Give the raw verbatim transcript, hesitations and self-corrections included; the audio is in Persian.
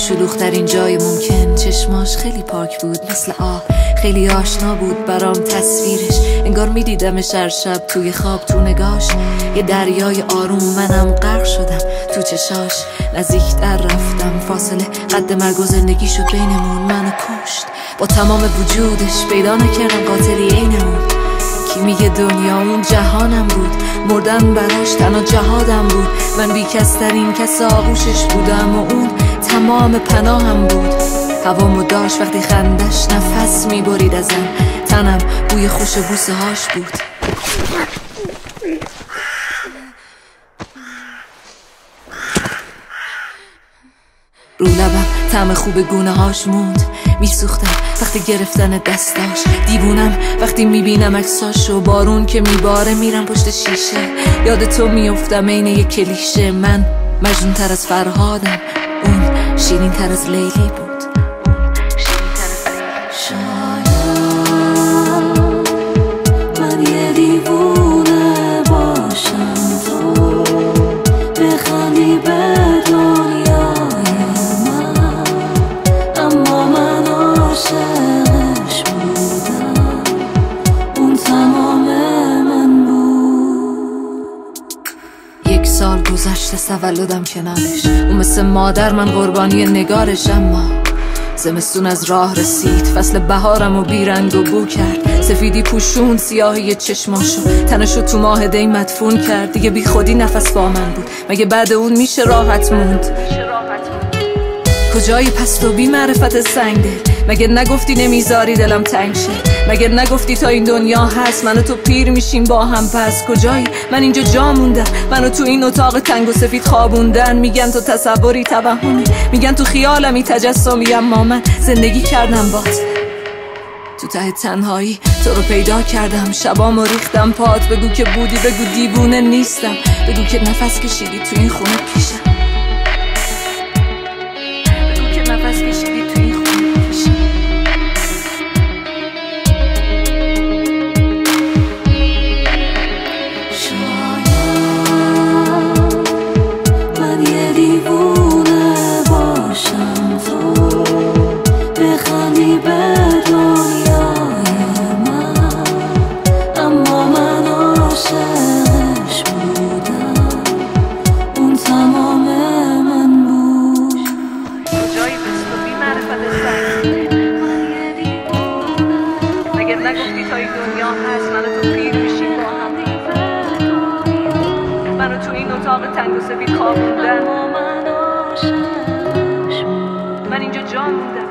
شلوغ ترین جای ممکن. چشماش خیلی پاک بود مثل آب، خیلی آشنا بود برام تصویرش، انگار میدیدمش هر شب توی خواب. تو نگاش یه دریای آروم، منم غرق شدم تو چشاش. نزدیکتر رفتم، فاصله قد مرگ و زندگی شد بینمون. منو کشت با تمام وجودش، پیدا نکردم قاتلی عینمون. کی میگه دنیا اون جهانم بود، مردن براش تنها جهادم بود. من بیکسترین کس آغوشش بودم و اون تمام پناهم بود. هوامو داشت وقتی خندش نفس میبرید ازم، تنم بوی خوش بوسه هاش بود. رو لبم طعم خوب گونه هاش موند، میسوختم وقتی گرفتن دستاش. دیوونم وقتی میبینم عکساشو، بارون که میباره میرم پشت شیشه. یاد تو میافتم عین یک کلیشه. من مجنون تر از فرهادم، اون شیرین تر از لیلی بود. یک سال گذشته تولدم کنارش، اون مثل مادر من قربانی نگارش. اما زمستون از راه رسید، فصل بهارم و بیرنگ و بو کرد. سفیدی پوشون سیاهی چشماشو، تنشو تو ماه دی مدفون کرد. دیگه بی خودی نفس با من بود، مگه بعد اون میشه راحت موند؟ کجایی پس تو بی معرفت سنگ دل؟ مگه نگفتی نمیذاری دلم تنگ شه؟ مگه نگفتی تا این دنیا هست من و تو پیر میشیم با هم؟ پس کجایی؟ من اینجا جا موندم، منو تو این اتاق تنگ و سفید خوابوندن. میگن تو تصوری توهمی، میگن تو خیالمی تجسمی، اما من زندگی کردم بات. تو ته تنهایی تو رو پیدا کردم، شبامو ریختم پات. بگو که بودی، بگو دیوونه نیستم، بگو که نفس کشیدی تو این خونه پیشم. نفس کشیدی توی این خونه پیشم. شاید من یه دیوونه باشم، تو بخندی به دنیای من، اما من عاشقش بودم، اون تمام من بود. جایی پس تو بی معرفت سنگ مگه نگفتی تا این دنیا هست من و تو پیر میشیم با هم؟ منو تو این اتاق تنگ و سفید خوابوندن. من اینجا جا موندم.